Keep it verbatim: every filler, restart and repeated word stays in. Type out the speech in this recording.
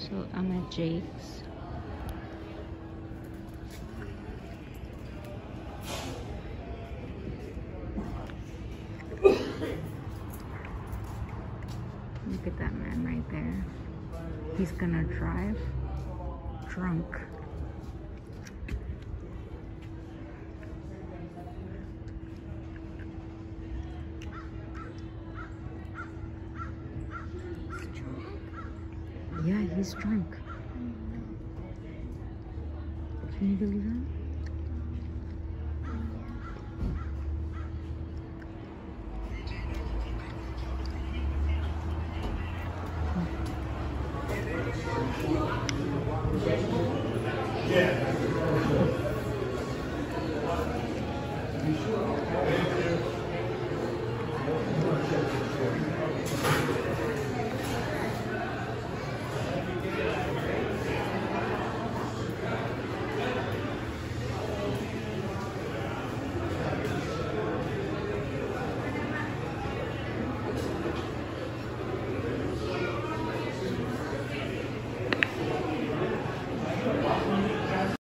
So I'm at Jake's. Look at that man right there. He's gonna drive drunk. Yeah, he's drunk. Can you believe that? Yeah.